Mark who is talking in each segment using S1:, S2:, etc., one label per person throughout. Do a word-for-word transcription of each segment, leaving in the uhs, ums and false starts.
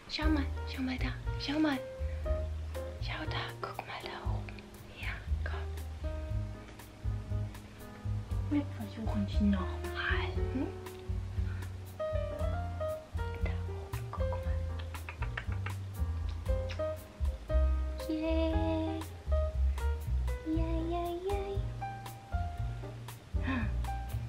S1: Schau mal, schau mal da, schau mal. Schau da, guck mal da oben. Ja, komm. Wir versuchen es nochmal. Hm? Da oben, guck mal. Yay. Yay, yay, yay. Hm.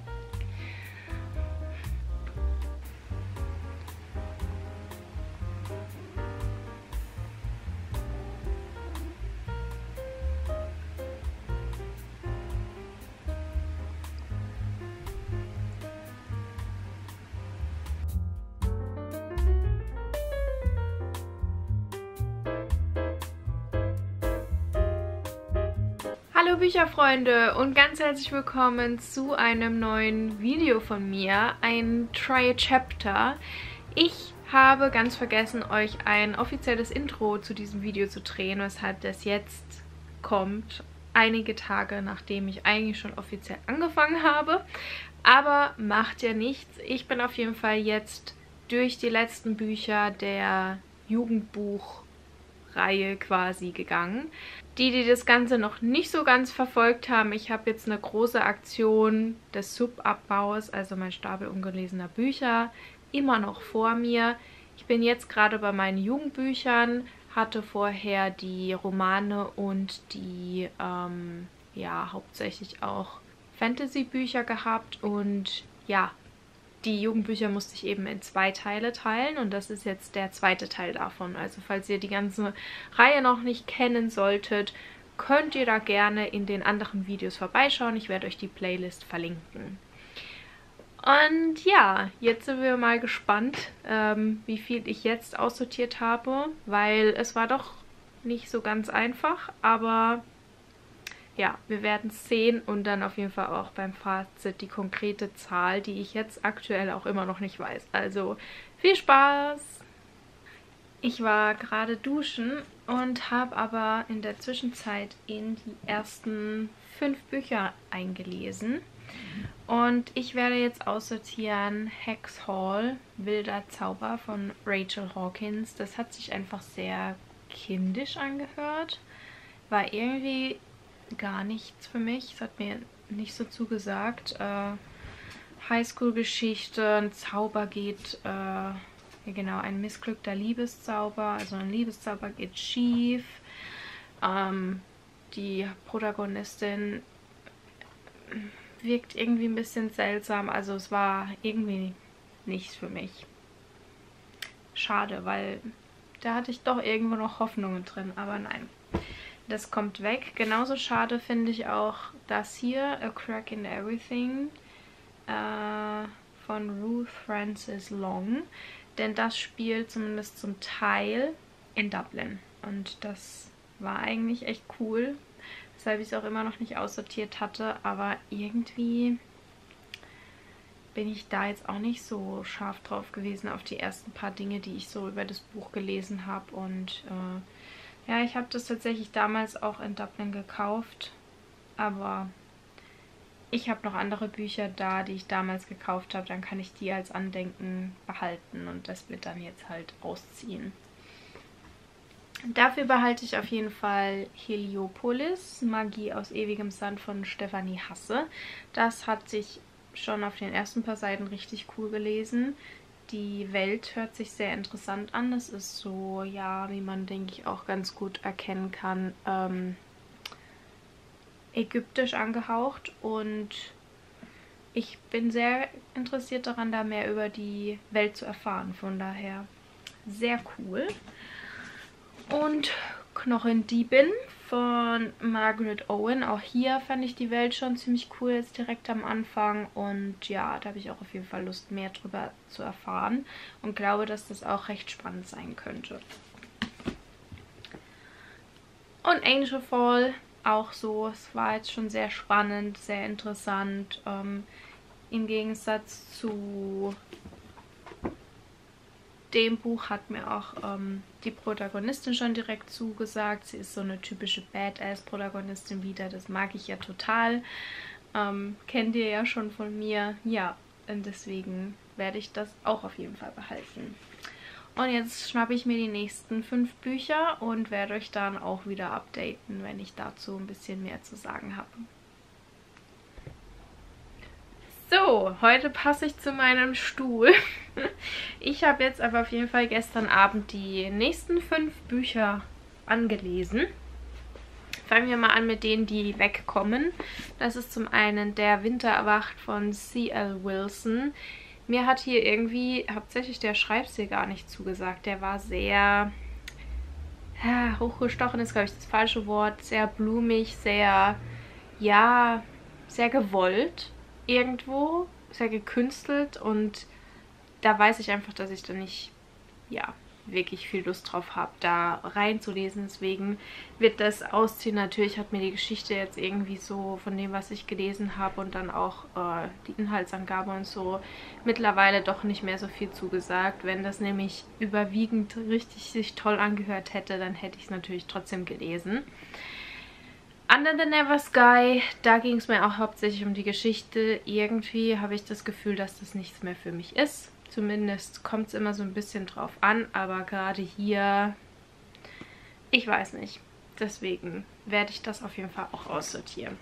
S1: Hallo Bücherfreunde und ganz herzlich willkommen zu einem neuen Video von mir, ein Try a Chapter. Ich habe ganz vergessen, euch ein offizielles Intro zu diesem Video zu drehen, weshalb das jetzt kommt, einige Tage nachdem ich eigentlich schon offiziell angefangen habe. Aber macht ja nichts. Ich bin auf jeden Fall jetzt durch die letzten Bücher der Jugendbuchreihe quasi gegangen. Die, die das Ganze noch nicht so ganz verfolgt haben, ich habe jetzt eine große Aktion des Sub-Abbaus, also mein Stapel ungelesener Bücher, immer noch vor mir. Ich bin jetzt gerade bei meinen Jugendbüchern, hatte vorher die Romane und die, ähm, ja, hauptsächlich auch Fantasy-Bücher gehabt und ja, die Jugendbücher musste ich eben in zwei Teile teilen und das ist jetzt der zweite Teil davon. Also falls ihr die ganze Reihe noch nicht kennen solltet, könnt ihr da gerne in den anderen Videos vorbeischauen. Ich werde euch die Playlist verlinken. Und ja, jetzt sind wir mal gespannt, ähm, wie viel ich jetzt aussortiert habe, weil es war doch nicht so ganz einfach, aber ja, wir werden es sehen und dann auf jeden Fall auch beim Fazit die konkrete Zahl, die ich jetzt aktuell auch immer noch nicht weiß. Also viel Spaß! Ich war gerade duschen und habe aber in der Zwischenzeit in die ersten fünf Bücher eingelesen. Und ich werde jetzt aussortieren Hex Hall, Wilder Zauber von Rachel Hawkins. Das hat sich einfach sehr kindisch angehört. War irgendwie gar nichts für mich. Es hat mir nicht so zugesagt. Äh, Highschool-Geschichte, ein Zauber geht, äh, ja genau, ein missglückter Liebeszauber. Also ein Liebeszauber geht schief. Ähm, die Protagonistin wirkt irgendwie ein bisschen seltsam. Also es war irgendwie nichts für mich. Schade, weil da hatte ich doch irgendwo noch Hoffnungen drin. Aber nein. Das kommt weg. Genauso schade finde ich auch das hier, A Crack in Everything, äh, von Ruth Francis Long. Denn das spielt zumindest zum Teil in Dublin. Und das war eigentlich echt cool, weshalb ich es auch immer noch nicht aussortiert hatte. Aber irgendwie bin ich da jetzt auch nicht so scharf drauf gewesen auf die ersten paar Dinge, die ich so über das Buch gelesen habe. Und äh, ja, ich habe das tatsächlich damals auch in Dublin gekauft, aber ich habe noch andere Bücher da, die ich damals gekauft habe. Dann kann ich die als Andenken behalten und das wird dann jetzt halt ausziehen. Dafür behalte ich auf jeden Fall Heliopolis, Magie aus ewigem Sand von Stefanie Hasse. Das hat sich schon auf den ersten paar Seiten richtig cool gelesen. Die Welt hört sich sehr interessant an. Es ist so, ja, wie man, denke ich, auch ganz gut erkennen kann, ähm, ägyptisch angehaucht. Und ich bin sehr interessiert daran, da mehr über die Welt zu erfahren. Von daher sehr cool. Und Knochendiebin von Margaret Owen. Auch hier fand ich die Welt schon ziemlich cool jetzt direkt am Anfang. Und ja, da habe ich auch auf jeden Fall Lust, mehr drüber zu erfahren. Und glaube, dass das auch recht spannend sein könnte. Und Angel Fall auch so. Es war jetzt schon sehr spannend, sehr interessant. Ähm, Im Gegensatz zu dem Buch hat mir auch ähm, die Protagonistin schon direkt zugesagt. Sie ist so eine typische Badass-Protagonistin wieder. Das mag ich ja total. Ähm, kennt ihr ja schon von mir. Ja, und deswegen werde ich das auch auf jeden Fall behalten. Und jetzt schnappe ich mir die nächsten fünf Bücher und werde euch dann auch wieder updaten, wenn ich dazu ein bisschen mehr zu sagen habe. So, heute passe ich zu meinem Stuhl. Ich habe jetzt aber auf jeden Fall gestern Abend die nächsten fünf Bücher angelesen. Fangen wir mal an mit denen, die wegkommen. Das ist zum einen Der Winter erwacht von C L Wilson. Mir hat hier irgendwie hauptsächlich der Schreibstil gar nicht zugesagt. Der war sehr ja, hochgestochen, ist glaube ich das falsche Wort. Sehr blumig, sehr, ja, sehr gewollt irgendwo. Sehr gekünstelt und da weiß ich einfach, dass ich da nicht, ja, wirklich viel Lust drauf habe, da reinzulesen. Deswegen wird das ausziehen. Natürlich hat mir die Geschichte jetzt irgendwie so von dem, was ich gelesen habe und dann auch äh, die Inhaltsangabe und so mittlerweile doch nicht mehr so viel zugesagt. Wenn das nämlich überwiegend richtig sich toll angehört hätte, dann hätte ich es natürlich trotzdem gelesen. Under the Never Sky, da ging es mir auch hauptsächlich um die Geschichte. Irgendwie habe ich das Gefühl, dass das nichts mehr für mich ist. Zumindest kommt es immer so ein bisschen drauf an, aber gerade hier, ich weiß nicht. Deswegen werde ich das auf jeden Fall auch aussortieren.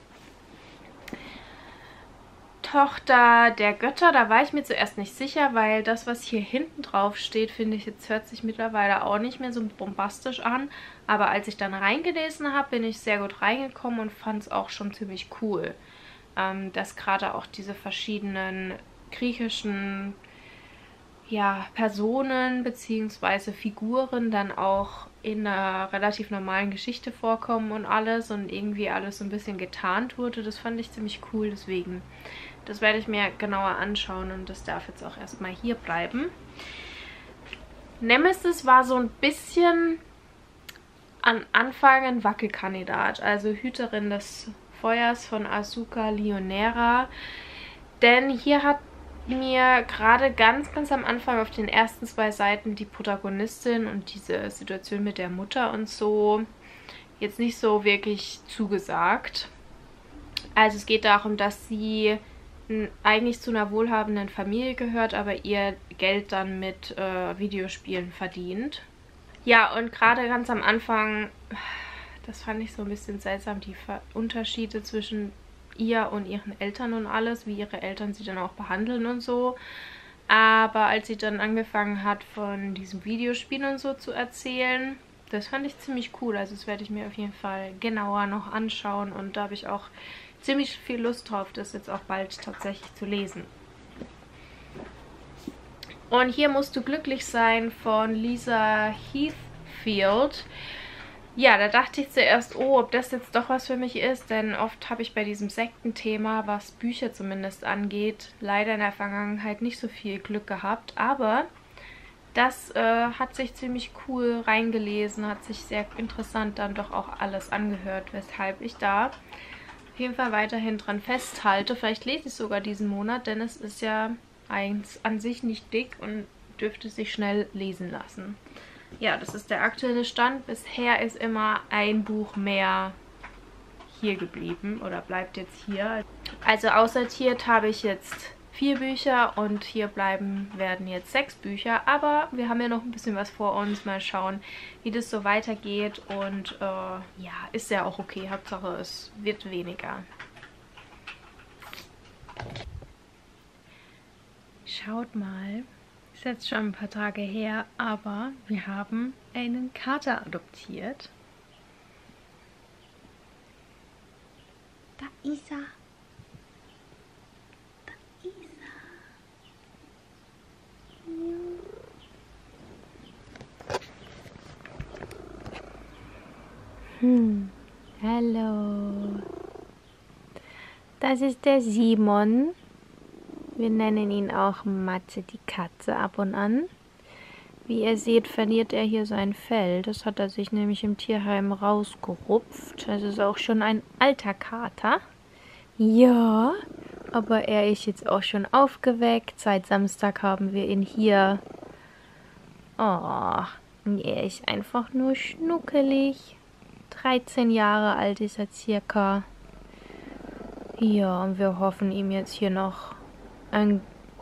S1: Tochter der Götter, da war ich mir zuerst nicht sicher, weil das, was hier hinten drauf steht, finde ich, jetzt hört sich mittlerweile auch nicht mehr so bombastisch an. Aber als ich dann reingelesen habe, bin ich sehr gut reingekommen und fand es auch schon ziemlich cool, ähm, dass gerade auch diese verschiedenen griechischen ja, Personen bzw. Figuren dann auch in einer relativ normalen Geschichte vorkommen und alles und irgendwie alles so ein bisschen getarnt wurde. Das fand ich ziemlich cool, deswegen das werde ich mir genauer anschauen und das darf jetzt auch erstmal hier bleiben. Nemesis war so ein bisschen am Anfang ein Wackelkandidat, also Hüterin des Feuers von Asuka Lionera, denn hier hat mir gerade ganz, ganz am Anfang auf den ersten zwei Seiten die Protagonistin und diese Situation mit der Mutter und so jetzt nicht so wirklich zugesagt. Also es geht darum, dass sie eigentlich zu einer wohlhabenden Familie gehört, aber ihr Geld dann mit äh, Videospielen verdient. Ja, und gerade ganz am Anfang, das fand ich so ein bisschen seltsam, die Unterschiede zwischen ihr und ihren Eltern und alles, wie ihre Eltern sie dann auch behandeln und so. Aber als sie dann angefangen hat, von diesem Videospiel und so zu erzählen, das fand ich ziemlich cool. Also das werde ich mir auf jeden Fall genauer noch anschauen und da habe ich auch ziemlich viel Lust drauf, das jetzt auch bald tatsächlich zu lesen. Und hier musst du glücklich sein von Lisa Heathfield. Ja, da dachte ich zuerst, oh, ob das jetzt doch was für mich ist, denn oft habe ich bei diesem Sektenthema, was Bücher zumindest angeht, leider in der Vergangenheit nicht so viel Glück gehabt, aber das äh, hat sich ziemlich cool reingelesen, hat sich sehr interessant dann doch auch alles angehört, weshalb ich da auf jeden Fall weiterhin dran festhalte. Vielleicht lese ich es sogar diesen Monat, denn es ist ja eins an sich nicht dick und dürfte sich schnell lesen lassen. Ja, das ist der aktuelle Stand. Bisher ist immer ein Buch mehr hier geblieben oder bleibt jetzt hier. Also aussortiert habe ich jetzt vier Bücher und hier bleiben werden jetzt sechs Bücher. Aber wir haben ja noch ein bisschen was vor uns. Mal schauen, wie das so weitergeht. Und äh, ja, ist ja auch okay. Hauptsache, es wird weniger. Schaut mal. Ist jetzt schon ein paar Tage her, aber wir haben einen Kater adoptiert. Da ist er. Da ist er. Hm, hallo. Das ist der Simon. Wir nennen ihn auch Matze die Katze ab und an. Wie ihr seht, verliert er hier sein Fell. Das hat er sich nämlich im Tierheim rausgerupft. Das ist auch schon ein alter Kater. Ja, aber er ist jetzt auch schon aufgeweckt. Seit Samstag haben wir ihn hier. Oh, er ist einfach nur schnuckelig. dreizehn Jahre alt ist er circa. Ja, und wir hoffen ihm jetzt hier noch ein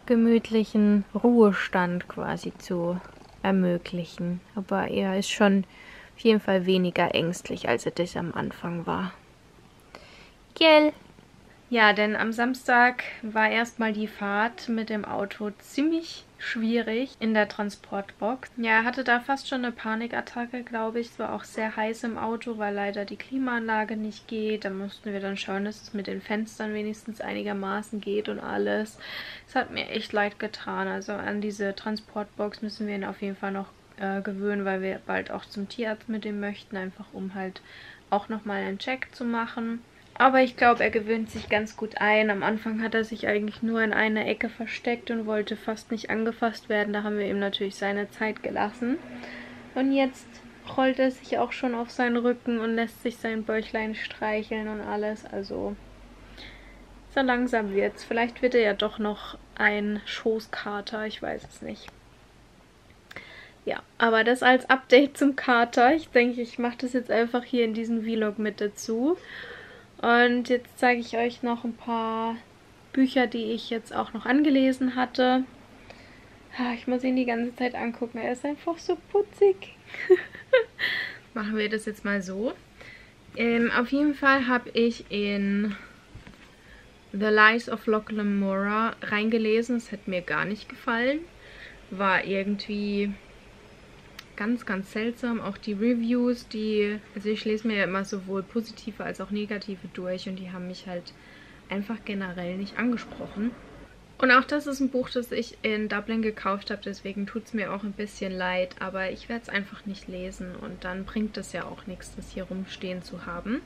S1: gemütlichen Ruhestand quasi zu ermöglichen. Aber er ist schon auf jeden Fall weniger ängstlich, als er das am Anfang war. Gell? Ja, denn am Samstag war erstmal die Fahrt mit dem Auto ziemlich schwierig in der Transportbox. Ja, er hatte da fast schon eine Panikattacke, glaube ich. Es war auch sehr heiß im Auto, weil leider die Klimaanlage nicht geht. Da mussten wir dann schauen, dass es mit den Fenstern wenigstens einigermaßen geht und alles. Es hat mir echt leid getan. Also an diese Transportbox müssen wir ihn auf jeden Fall noch äh, gewöhnen, weil wir bald auch zum Tierarzt mit ihm möchten, einfach um halt auch nochmal einen Check zu machen. Aber ich glaube, er gewöhnt sich ganz gut ein. Am Anfang hat er sich eigentlich nur in einer Ecke versteckt und wollte fast nicht angefasst werden. Da haben wir ihm natürlich seine Zeit gelassen. Und jetzt rollt er sich auch schon auf seinen Rücken und lässt sich sein Bäuchlein streicheln und alles. Also so langsam wird's. Vielleicht wird er ja doch noch ein Schoßkater, ich weiß es nicht. Ja, aber das als Update zum Kater. Ich denke, ich mache das jetzt einfach hier in diesen Vlog mit dazu. Und jetzt zeige ich euch noch ein paar Bücher, die ich jetzt auch noch angelesen hatte. Ich muss ihn die ganze Zeit angucken, er ist einfach so putzig. Machen wir das jetzt mal so. Ähm, auf jeden Fall habe ich in The Lies of Locke Lamora reingelesen. Es hat mir gar nicht gefallen. War irgendwie ganz, ganz seltsam. Auch die Reviews, die, also ich lese mir ja immer sowohl positive als auch negative durch und die haben mich halt einfach generell nicht angesprochen. Und auch das ist ein Buch, das ich in Dublin gekauft habe, deswegen tut es mir auch ein bisschen leid, aber ich werde es einfach nicht lesen und dann bringt es ja auch nichts, das hier rumstehen zu haben.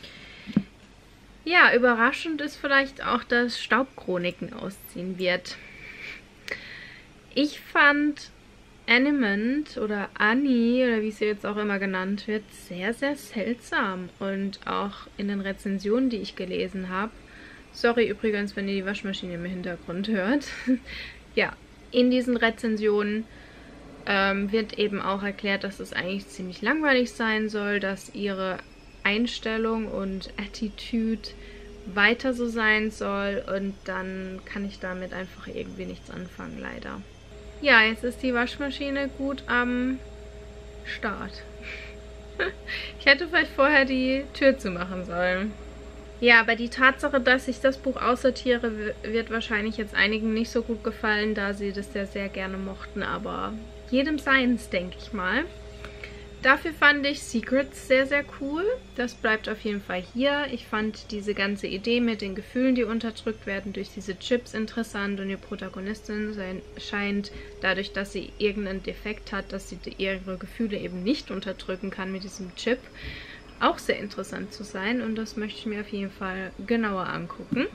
S1: Ja, überraschend ist vielleicht auch, dass Staubchroniken ausziehen wird. Ich fand Animant oder Annie, oder wie sie jetzt auch immer genannt wird, sehr, sehr seltsam. Und auch in den Rezensionen, die ich gelesen habe, sorry übrigens, wenn ihr die Waschmaschine im Hintergrund hört, ja, in diesen Rezensionen ähm, wird eben auch erklärt, dass es eigentlich ziemlich langweilig sein soll, dass ihre Einstellung und Attitude weiter so sein soll und dann kann ich damit einfach irgendwie nichts anfangen, leider. Ja, jetzt ist die Waschmaschine gut am Start. Ich hätte vielleicht vorher die Tür zumachen sollen. Ja, aber die Tatsache, dass ich das Buch aussortiere, wird wahrscheinlich jetzt einigen nicht so gut gefallen, da sie das ja sehr gerne mochten, aber jedem seins, denke ich mal. Dafür fand ich Secrets sehr, sehr cool. Das bleibt auf jeden Fall hier. Ich fand diese ganze Idee mit den Gefühlen, die unterdrückt werden durch diese Chips interessant und die Protagonistin sein, scheint dadurch, dass sie irgendeinen Defekt hat, dass sie ihre Gefühle eben nicht unterdrücken kann mit diesem Chip, auch sehr interessant zu sein und das möchte ich mir auf jeden Fall genauer angucken.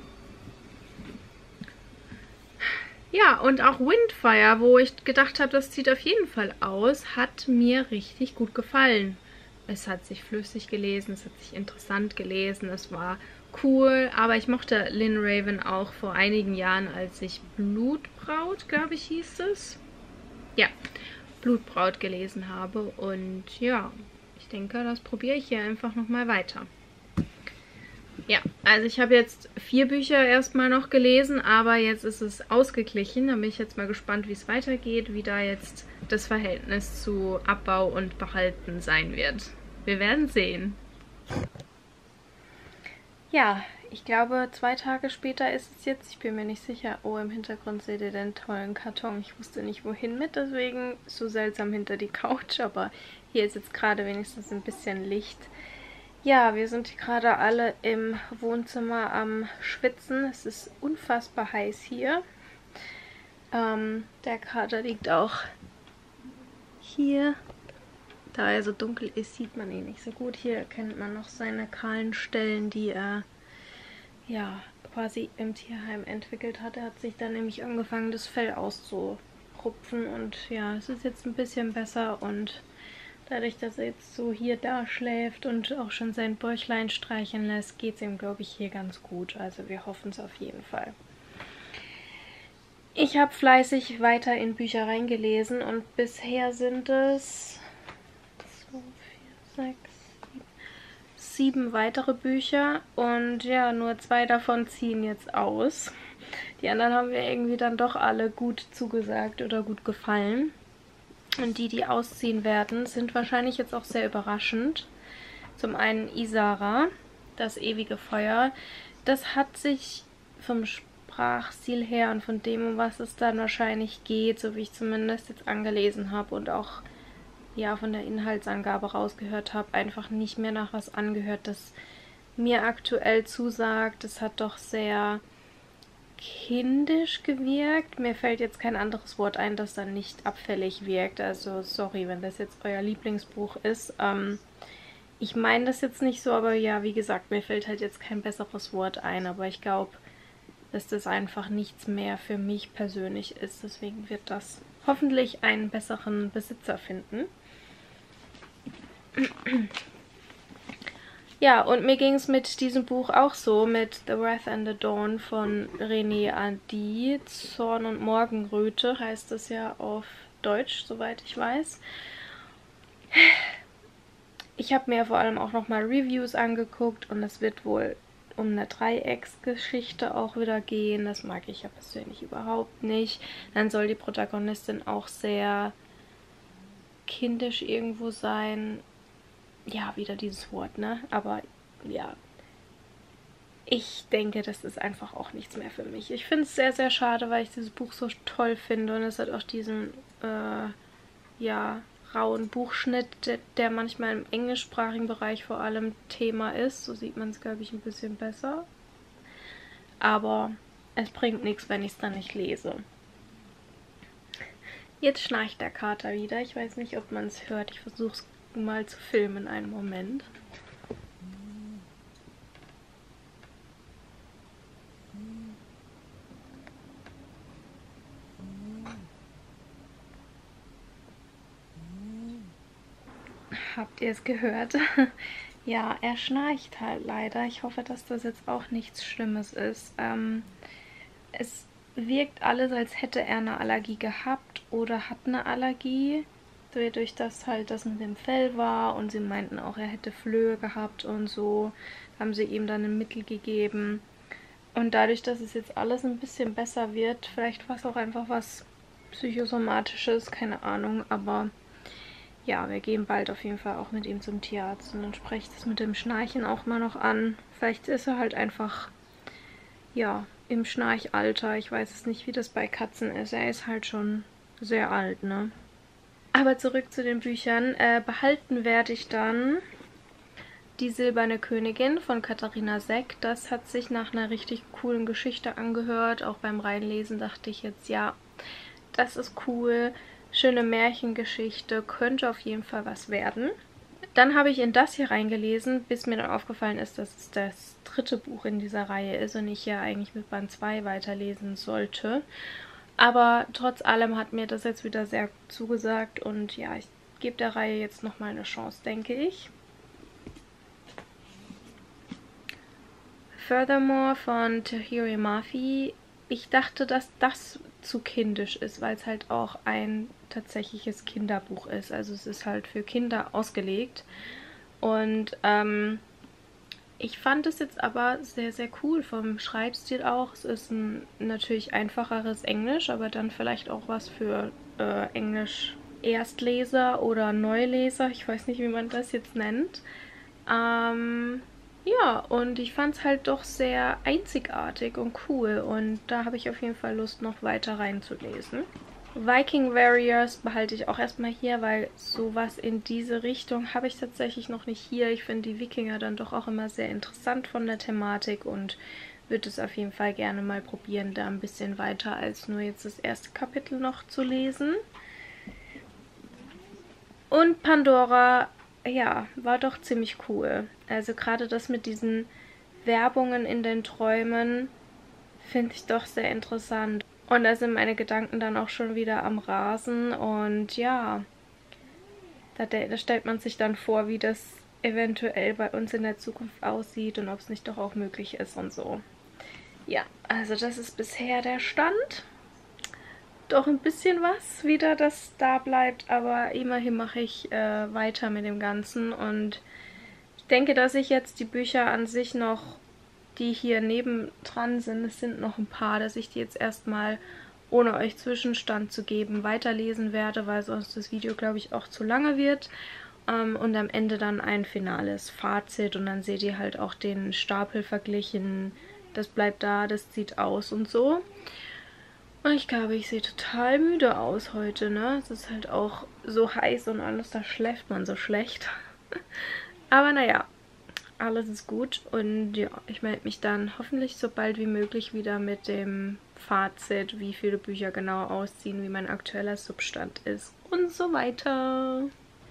S1: Ja, und auch Windfire, wo ich gedacht habe, das sieht auf jeden Fall aus, hat mir richtig gut gefallen. Es hat sich flüssig gelesen, es hat sich interessant gelesen, es war cool, aber ich mochte Lynn Raven auch vor einigen Jahren, als ich Blutbraut, glaube ich, hieß es. Ja, Blutbraut gelesen habe und ja, ich denke, das probiere ich hier einfach nochmal weiter. Ja, also ich habe jetzt vier Bücher erstmal noch gelesen, aber jetzt ist es ausgeglichen. Da bin ich jetzt mal gespannt, wie es weitergeht, wie da jetzt das Verhältnis zu Abbau und Behalten sein wird. Wir werden sehen. Ja, ich glaube, zwei Tage später ist es jetzt. Ich bin mir nicht sicher. Oh, im Hintergrund seht ihr den tollen Karton. Ich wusste nicht, wohin mit, deswegen so seltsam hinter die Couch. Aber hier ist jetzt gerade wenigstens ein bisschen Licht. Ja, wir sind gerade alle im Wohnzimmer am Schwitzen. Es ist unfassbar heiß hier. Ähm, der Kater liegt auch hier. Da er so dunkel ist, sieht man ihn nicht so gut. Hier erkennt man noch seine kahlen Stellen, die er ja quasi im Tierheim entwickelt hat. Er hat sich dann nämlich angefangen, das Fell auszurupfen. Und ja, es ist jetzt ein bisschen besser und dadurch, dass er jetzt so hier da schläft und auch schon sein Bäuchlein streicheln lässt, geht es ihm, glaube ich, hier ganz gut. Also wir hoffen es auf jeden Fall. Ich habe fleißig weiter in Bücher reingelesen und bisher sind es zwei, vier, sechs, sieben, sieben weitere Bücher und ja, nur zwei davon ziehen jetzt aus. Die anderen haben mir irgendwie dann doch alle gut zugesagt oder gut gefallen. Und die, die ausziehen werden, sind wahrscheinlich jetzt auch sehr überraschend. Zum einen Isara, das ewige Feuer. Das hat sich vom Sprachstil her und von dem, um was es dann wahrscheinlich geht, so wie ich zumindest jetzt angelesen habe und auch ja von der Inhaltsangabe rausgehört habe, einfach nicht mehr nach was angehört, das mir aktuell zusagt. Es hat doch sehr kindisch gewirkt. Mir fällt jetzt kein anderes Wort ein, das dann nicht abfällig wirkt. Also sorry, wenn das jetzt euer Lieblingsbuch ist. Ähm, ich meine das jetzt nicht so, aber ja, wie gesagt, mir fällt halt jetzt kein besseres Wort ein. Aber ich glaube, dass das einfach nichts mehr für mich persönlich ist. Deswegen wird das hoffentlich einen besseren Besitzer finden. Ja, und mir ging es mit diesem Buch auch so, mit The Wrath and the Dawn von René Adi. Zorn und Morgenröte heißt es ja auf Deutsch, soweit ich weiß. Ich habe mir vor allem auch nochmal Reviews angeguckt und es wird wohl um eine Dreiecksgeschichte auch wieder gehen. Das mag ich ja persönlich überhaupt nicht. Dann soll die Protagonistin auch sehr kindisch irgendwo sein. Ja, wieder dieses Wort, ne? Aber ja, ich denke, das ist einfach auch nichts mehr für mich. Ich finde es sehr, sehr schade, weil ich dieses Buch so toll finde und es hat auch diesen, äh, ja, rauen Buchschnitt, der, der manchmal im englischsprachigen Bereich vor allem Thema ist. So sieht man es, glaube ich, ein bisschen besser. Aber es bringt nichts, wenn ich es dann nicht lese. Jetzt schnarcht der Kater wieder. Ich weiß nicht, ob man es hört. Ich versuche es mal zu filmen, einen Moment. Habt ihr es gehört? Ja, er schnarcht halt leider. Ich hoffe, dass das jetzt auch nichts Schlimmes ist. Ähm, es wirkt alles, als hätte er eine Allergie gehabt oder hat eine Allergie. Dadurch, dass halt das mit dem Fell war und sie meinten auch, er hätte Flöhe gehabt und so, haben sie ihm dann ein Mittel gegeben. Und dadurch, dass es jetzt alles ein bisschen besser wird, vielleicht war es auch einfach was Psychosomatisches, keine Ahnung, aber ja, wir gehen bald auf jeden Fall auch mit ihm zum Tierarzt und dann spreche ich das mit dem Schnarchen auch mal noch an. Vielleicht ist er halt einfach, ja, im Schnarchalter. Ich weiß es nicht, wie das bei Katzen ist. Er ist halt schon sehr alt, ne? Aber zurück zu den Büchern. Äh, behalten werde ich dann Die Silberne Königin von Katharina Seck. Das hat sich nach einer richtig coolen Geschichte angehört. Auch beim Reinlesen dachte ich jetzt, ja, das ist cool. Schöne Märchengeschichte, könnte auf jeden Fall was werden. Dann habe ich in das hier reingelesen, bis mir dann aufgefallen ist, dass es das dritte Buch in dieser Reihe ist und ich ja eigentlich mit Band zwei weiterlesen sollte. Aber trotz allem hat mir das jetzt wieder sehr zugesagt und ja, ich gebe der Reihe jetzt nochmal eine Chance, denke ich. Furthermore von Tahiri Mafi. Ich dachte, dass das zu kindisch ist, weil es halt auch ein tatsächliches Kinderbuch ist. Also es ist halt für Kinder ausgelegt. Und ähm, ich fand es jetzt aber sehr, sehr cool vom Schreibstil auch. Es ist ein natürlich einfacheres Englisch, aber dann vielleicht auch was für äh, Englisch-Erstleser oder Neuleser. Ich weiß nicht, wie man das jetzt nennt. Ähm... Ja, und ich fand es halt doch sehr einzigartig und cool und da habe ich auf jeden Fall Lust, noch weiter reinzulesen. Viking Warriors behalte ich auch erstmal hier, weil sowas in diese Richtung habe ich tatsächlich noch nicht hier. Ich finde die Wikinger dann doch auch immer sehr interessant von der Thematik und würde es auf jeden Fall gerne mal probieren, da ein bisschen weiter als nur jetzt das erste Kapitel noch zu lesen. Und Pandora, ja, war doch ziemlich cool. Also gerade das mit diesen Werbungen in den Träumen finde ich doch sehr interessant. Und da sind meine Gedanken dann auch schon wieder am Rasen. Und ja, da, da stellt man sich dann vor, wie das eventuell bei uns in der Zukunft aussieht und ob es nicht doch auch möglich ist und so. Ja, also das ist bisher der Stand. Doch ein bisschen was wieder, das da bleibt, aber immerhin mache ich äh, weiter mit dem Ganzen und ich denke, dass ich jetzt die Bücher an sich noch die hier nebendran sind. Es sind noch ein paar, dass ich die jetzt erstmal, ohne euch Zwischenstand zu geben, weiterlesen werde, weil sonst das Video, glaube ich, auch zu lange wird. Ähm, und am Ende dann ein finales Fazit und dann seht ihr halt auch den Stapel verglichen. Das bleibt da, das zieht aus und so. Und ich glaube, ich sehe total müde aus heute, ne? Es ist halt auch so heiß und alles, da schläft man so schlecht. Aber naja, alles ist gut und ja, ich melde mich dann hoffentlich so bald wie möglich wieder mit dem Fazit, wie viele Bücher genau ausziehen, wie mein aktueller Substand ist und so weiter.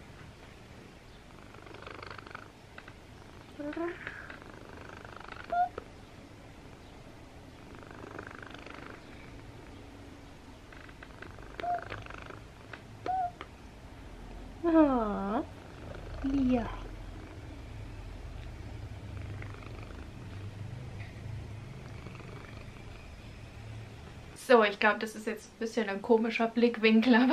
S1: Ah, ja. So, ich glaube, das ist jetzt ein bisschen ein komischer Blickwinkel, aber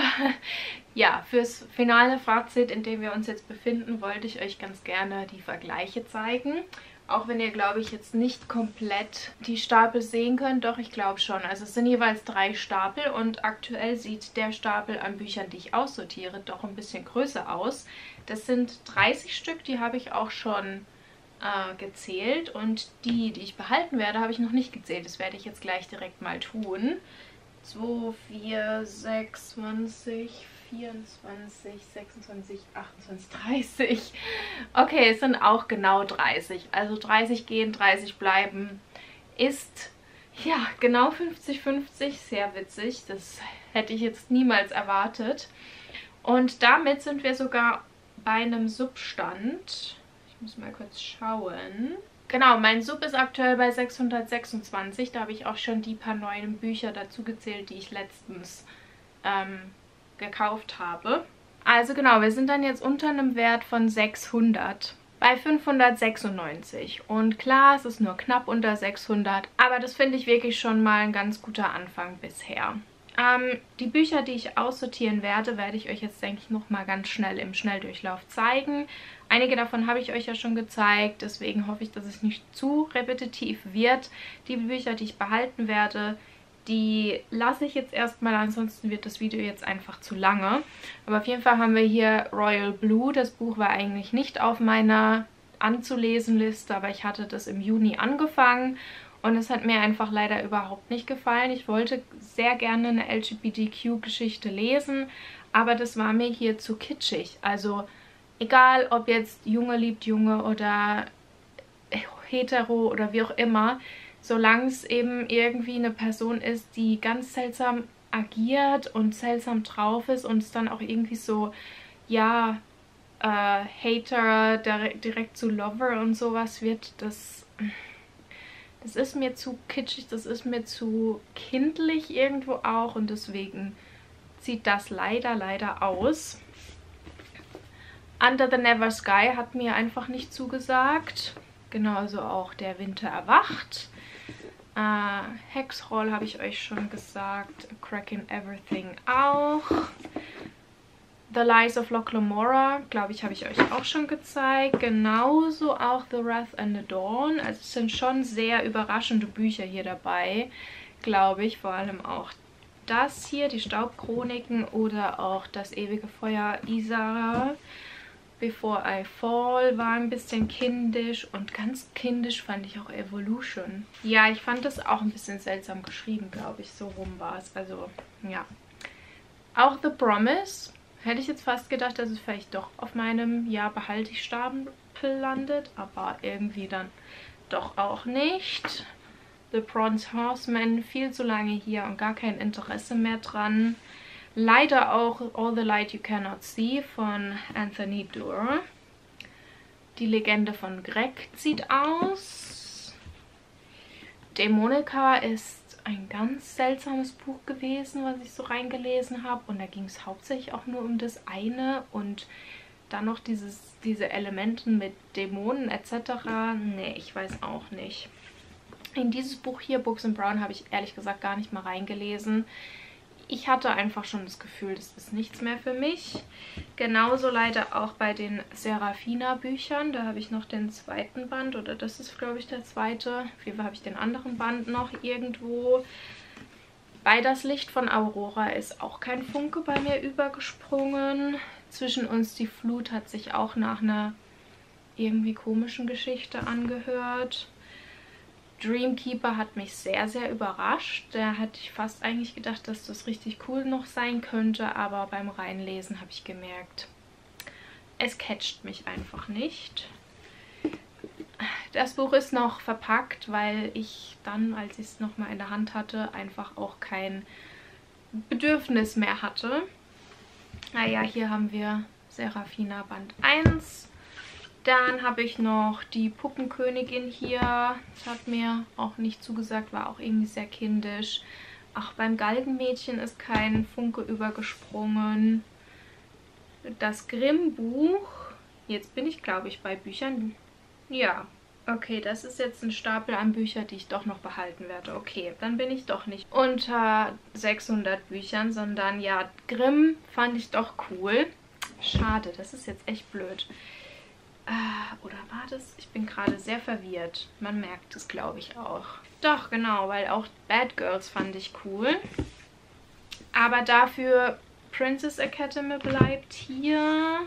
S1: ja, fürs finale Fazit, in dem wir uns jetzt befinden, wollte ich euch ganz gerne die Vergleiche zeigen. Auch wenn ihr, glaube ich, jetzt nicht komplett die Stapel sehen könnt, doch ich glaube schon. Also es sind jeweils drei Stapel und aktuell sieht der Stapel an Büchern, die ich aussortiere, doch ein bisschen größer aus. Das sind dreißig Stück, die habe ich auch schon äh, gezählt und die, die ich behalten werde, habe ich noch nicht gezählt. Das werde ich jetzt gleich direkt mal tun. zwei, vier, sechs, zwanzig, vierundzwanzig, sechsundzwanzig, achtundzwanzig, dreißig. Okay, es sind auch genau dreißig. Also dreißig gehen, dreißig bleiben. Ist, ja, genau fünfzig fünfzig. Sehr witzig. Das hätte ich jetzt niemals erwartet. Und damit sind wir sogar bei einem Substand. Ich muss mal kurz schauen. Genau, mein Sub ist aktuell bei sechshundertsechsundzwanzig. Da habe ich auch schon die paar neuen Bücher dazu gezählt, die ich letztens ähm, gekauft habe. Also genau, wir sind dann jetzt unter einem Wert von sechshundert bei fünfhundertsechsundneunzig. Und klar, es ist nur knapp unter sechshundert, aber das finde ich wirklich schon mal ein ganz guter Anfang bisher. Ähm, die Bücher, die ich aussortieren werde, werde ich euch jetzt, denke ich, nochmal ganz schnell im Schnelldurchlauf zeigen. Einige davon habe ich euch ja schon gezeigt, deswegen hoffe ich, dass es nicht zu repetitiv wird. Die Bücher, die ich behalten werde, die lasse ich jetzt erstmal, ansonsten wird das Video jetzt einfach zu lange. Aber auf jeden Fall haben wir hier Royal Blue. Das Buch war eigentlich nicht auf meiner Anzulesen-Liste, aber ich hatte das im Juni angefangen. Und es hat mir einfach leider überhaupt nicht gefallen. Ich wollte sehr gerne eine L G B T Q-Geschichte lesen, aber das war mir hier zu kitschig. Also egal, ob jetzt Junge liebt Junge oder hetero oder wie auch immer, solange es eben irgendwie eine Person ist, die ganz seltsam agiert und seltsam drauf ist und es dann auch irgendwie so, ja, äh, Hater direkt, direkt zu Lover und sowas wird, das... Das ist mir zu kitschig, das ist mir zu kindlich irgendwo auch und deswegen zieht das leider, leider aus. Under the Never Sky hat mir einfach nicht zugesagt. Genauso auch Der Winter erwacht. Äh, Hexroll habe ich euch schon gesagt. A Crack in Everything auch. The Lies of Locke Lamora, glaube ich, habe ich euch auch schon gezeigt. Genauso auch The Wrath and the Dawn. Also es sind schon sehr überraschende Bücher hier dabei, glaube ich. Vor allem auch das hier, die Staubchroniken oder auch Das ewige Feuer Isara. Before I Fall war ein bisschen kindisch und ganz kindisch fand ich auch Evolution. Ja, ich fand das auch ein bisschen seltsam geschrieben, glaube ich. So rum war es. Also, ja. Auch The Promise. Hätte ich jetzt fast gedacht, dass es vielleicht doch auf meinem Ja, behalte ich Stapel landet, aber irgendwie dann doch auch nicht. The Bronze Horseman, viel zu lange hier und gar kein Interesse mehr dran. Leider auch All the Light You Cannot See von Anthony Doerr. Die Legende von Greg zieht aus. Dämonica ist ein ganz seltsames Buch gewesen, was ich so reingelesen habe. Und da ging es hauptsächlich auch nur um das eine. Und dann noch dieses, diese Elementen mit Dämonen et cetera. Nee, ich weiß auch nicht. In dieses Buch hier, Books and Brown, habe ich ehrlich gesagt gar nicht mal reingelesen. Ich hatte einfach schon das Gefühl, das ist nichts mehr für mich. Genauso leider auch bei den Serafina-Büchern. Da habe ich noch den zweiten Band, oder das ist, glaube ich, der zweite. Auf jeden Fall habe ich den anderen Band noch irgendwo. Bei Das Licht von Aurora ist auch kein Funke bei mir übergesprungen. Zwischen uns die Flut hat sich auch nach einer irgendwie komischen Geschichte angehört. Dreamkeeper hat mich sehr, sehr überrascht. Da hätte ich fast eigentlich gedacht, dass das richtig cool noch sein könnte, aber beim Reinlesen habe ich gemerkt, es catcht mich einfach nicht. Das Buch ist noch verpackt, weil ich dann, als ich es nochmal in der Hand hatte, einfach auch kein Bedürfnis mehr hatte. Naja, hier haben wir Serafina Band eins. Dann habe ich noch die Puppenkönigin hier. Das hat mir auch nicht zugesagt, war auch irgendwie sehr kindisch. Auch beim Galgenmädchen ist kein Funke übergesprungen. Das Grimm-Buch. Jetzt bin ich, glaube ich, bei Büchern. Ja, okay, das ist jetzt ein Stapel an Büchern, die ich doch noch behalten werde. Okay, dann bin ich doch nicht unter sechshundert Büchern, sondern ja, Grimm fand ich doch cool. Schade, das ist jetzt echt blöd. Äh, oder war das? Ich bin gerade sehr verwirrt. Man merkt es, glaube ich, auch. Doch, genau, weil auch Bad Girls fand ich cool. Aber dafür Princess Academy bleibt hier.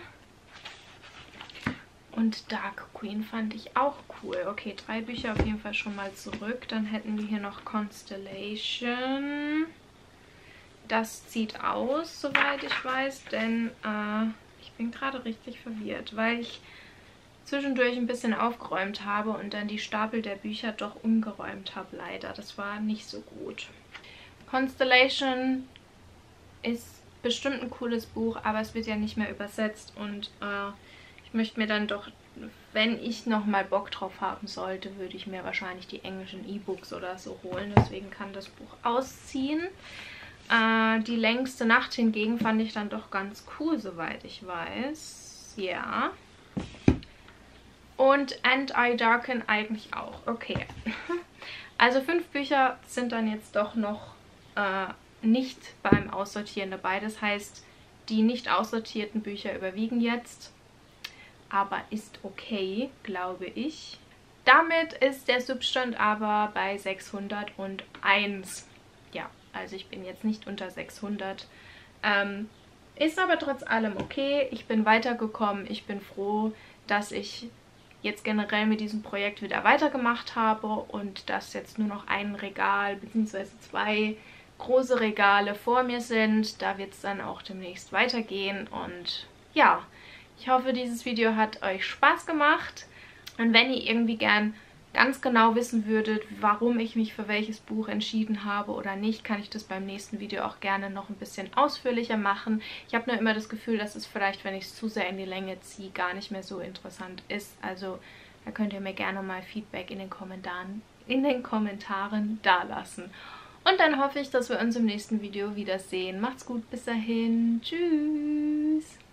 S1: Und Dark Queen fand ich auch cool. Okay, drei Bücher auf jeden Fall schon mal zurück. Dann hätten wir hier noch Constellation. Das zieht aus, soweit ich weiß, denn äh, ich bin gerade richtig verwirrt, weil ich zwischendurch ein bisschen aufgeräumt habe und dann die Stapel der Bücher doch umgeräumt habe, leider. Das war nicht so gut. Constellation ist bestimmt ein cooles Buch, aber es wird ja nicht mehr übersetzt und äh, ich möchte mir dann doch, wenn ich nochmal Bock drauf haben sollte, würde ich mir wahrscheinlich die englischen E-Books oder so holen. Deswegen kann das Buch ausziehen. Äh, die längste Nacht hingegen fand ich dann doch ganz cool, soweit ich weiß. Ja. Und And I Darken eigentlich auch. Okay. Also fünf Bücher sind dann jetzt doch noch äh, nicht beim Aussortieren dabei. Das heißt, die nicht aussortierten Bücher überwiegen jetzt. Aber ist okay, glaube ich. Damit ist der Substand aber bei sechshunderteins. Ja, also ich bin jetzt nicht unter sechshundert. Ähm, ist aber trotz allem okay. Ich bin weitergekommen. Ich bin froh, dass ich jetzt generell mit diesem Projekt wieder weitergemacht habe und dass jetzt nur noch ein Regal bzw. zwei große Regale vor mir sind. Da wird es dann auch demnächst weitergehen und ja, ich hoffe, dieses Video hat euch Spaß gemacht und wenn ihr irgendwie gern ganz genau wissen würdet, warum ich mich für welches Buch entschieden habe oder nicht, kann ich das beim nächsten Video auch gerne noch ein bisschen ausführlicher machen. Ich habe nur immer das Gefühl, dass es vielleicht, wenn ich es zu sehr in die Länge ziehe, gar nicht mehr so interessant ist. Also da könnt ihr mir gerne mal Feedback in den Kommentaren, in den Kommentaren dalassen. Und dann hoffe ich, dass wir uns im nächsten Video wiedersehen. Macht's gut, bis dahin. Tschüss!